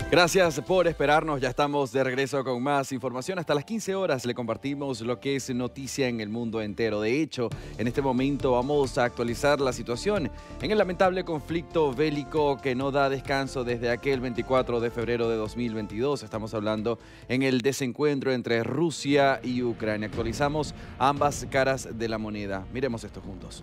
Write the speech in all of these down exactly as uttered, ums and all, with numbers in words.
Gracias por esperarnos, ya estamos de regreso con más información. Hasta las quince horas le compartimos lo que es noticia en el mundo entero. De hecho, en este momento vamos a actualizar la situación en el lamentable conflicto bélico que no da descanso desde aquel veinticuatro de febrero de dos mil veintidós. Estamos hablando en el desencuentro entre Rusia y Ucrania. Actualizamos ambas caras de la moneda. Miremos esto juntos.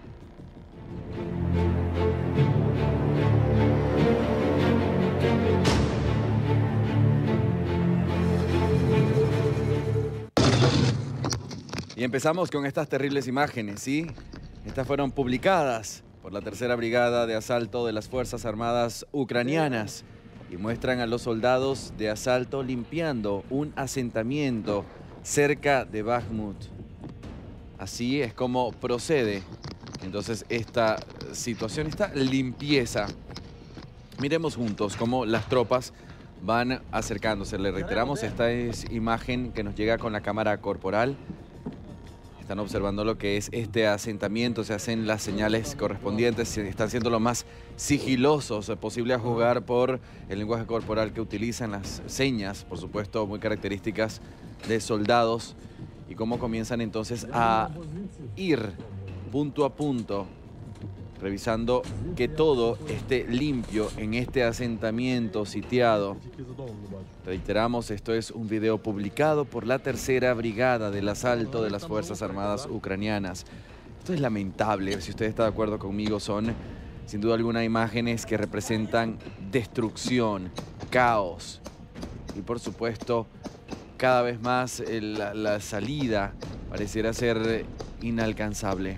Y empezamos con estas terribles imágenes, ¿sí? Estas fueron publicadas por la tercera Brigada de Asalto de las Fuerzas Armadas Ucranianas y muestran a los soldados de asalto limpiando un asentamiento cerca de Bakhmut. Así es como procede entonces esta situación, esta limpieza. Miremos juntos cómo las tropas van acercándose. Le reiteramos, esta es imagen que nos llega con la cámara corporal. Están observando lo que es este asentamiento, se hacen las señales correspondientes, están siendo lo más sigilosos posible a juzgar por el lenguaje corporal que utilizan, las señas, por supuesto, muy características de soldados, y cómo comienzan entonces a ir punto a punto, revisando que todo esté limpio en este asentamiento sitiado. Reiteramos, esto es un video publicado por la tercera Brigada del Asalto de las Fuerzas Armadas Ucranianas. Esto es lamentable, si usted está de acuerdo conmigo, son sin duda alguna imágenes que representan destrucción, caos y por supuesto cada vez más la, la salida pareciera ser inalcanzable.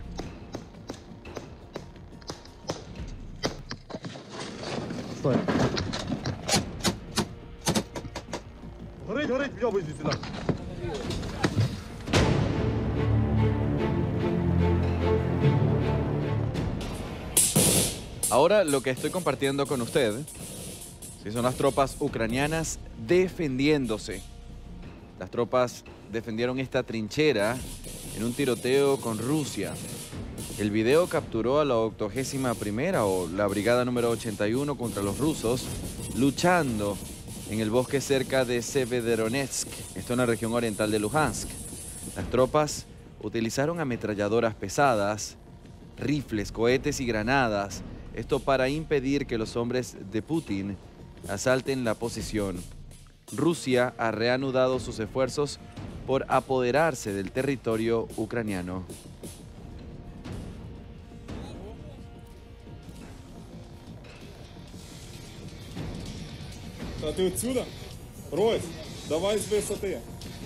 Ahora lo que estoy compartiendo con usted, sí, son las tropas ucranianas defendiéndose. Las tropas defendieron esta trinchera en un tiroteo con Rusia. El video capturó a la octogésima primera o la brigada número ochenta y uno contra los rusos, luchando en el bosque cerca de Severodonetsk, esto en la región oriental de Luhansk. Las tropas utilizaron ametralladoras pesadas, rifles, cohetes y granadas, esto para impedir que los hombres de Putin asalten la posición. Rusia ha reanudado sus esfuerzos por apoderarse del territorio ucraniano. А ты отсюда? Ройс, давай с высоты.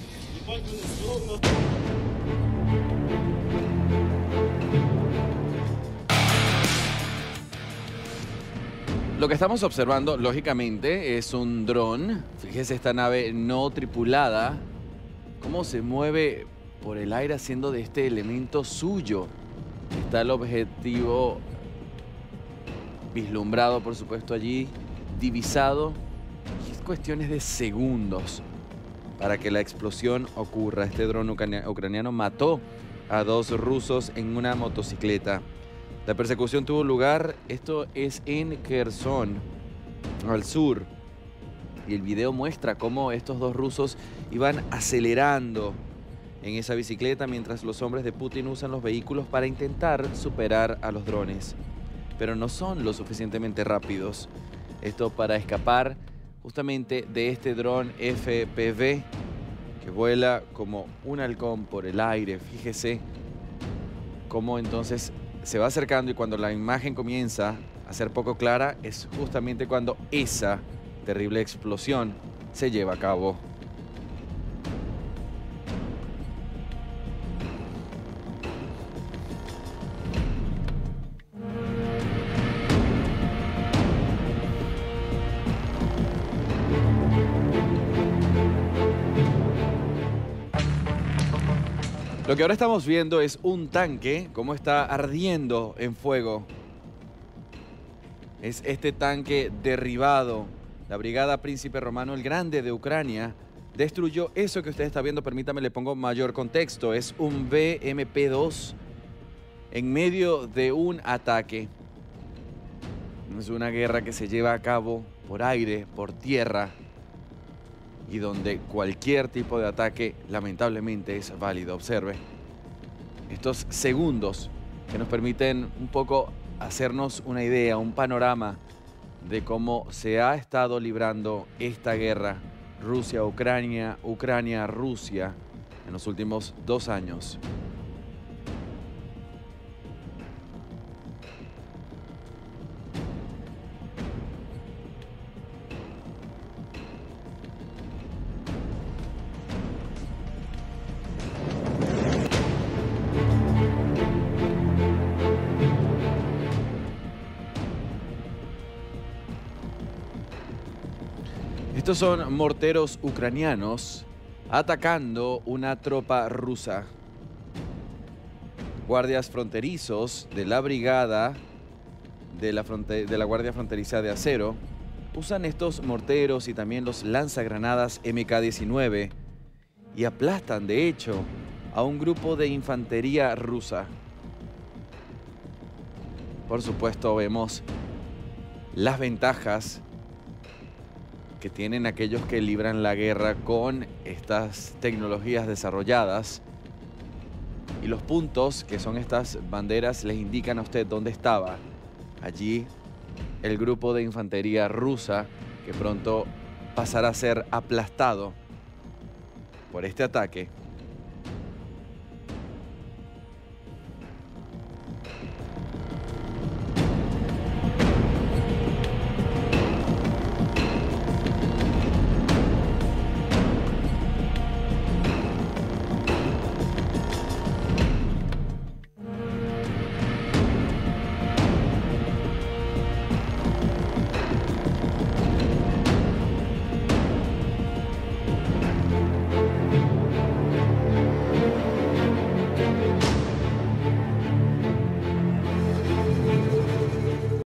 Lo que estamos observando, lógicamente, es un dron. Fíjese esta nave no tripulada, cómo se mueve por el aire haciendo de este elemento suyo. Está el objetivo vislumbrado, por supuesto, allí, divisado. Y es cuestiones de segundos para que la explosión ocurra. Este dron ucraniano mató a dos rusos en una motocicleta. La persecución tuvo lugar, esto es en Kherson, al sur. Y el video muestra cómo estos dos rusos iban acelerando en esa bicicleta mientras los hombres de Putin usan los vehículos para intentar superar a los drones. Pero no son lo suficientemente rápidos. Esto para escapar justamente de este dron F P V que vuela como un halcón por el aire. Fíjese cómo entonces se va acercando, y cuando la imagen comienza a ser poco clara es justamente cuando esa terrible explosión se lleva a cabo. Lo que ahora estamos viendo es un tanque, cómo está ardiendo en fuego. Es este tanque derribado. La Brigada Príncipe Romano el Grande de Ucrania destruyó eso que usted está viendo. Permítame, le pongo mayor contexto. Es un B M P dos en medio de un ataque. Es una guerra que se lleva a cabo por aire, por tierra, y donde cualquier tipo de ataque lamentablemente es válido. Observe estos segundos que nos permiten un poco hacernos una idea, un panorama de cómo se ha estado librando esta guerra Rusia-Ucrania, Ucrania-Rusia en los últimos dos años. Estos son morteros ucranianos atacando una tropa rusa. Guardias fronterizos de la brigada de la, fronte de la Guardia Fronteriza de Acero usan estos morteros y también los lanzagranadas eme ka diecinueve y aplastan, de hecho, a un grupo de infantería rusa. Por supuesto, vemos las ventajas que tienen aquellos que libran la guerra con estas tecnologías desarrolladas. Y los puntos, que son estas banderas, les indican a usted dónde estaba allí el grupo de infantería rusa, que pronto pasará a ser aplastado por este ataque.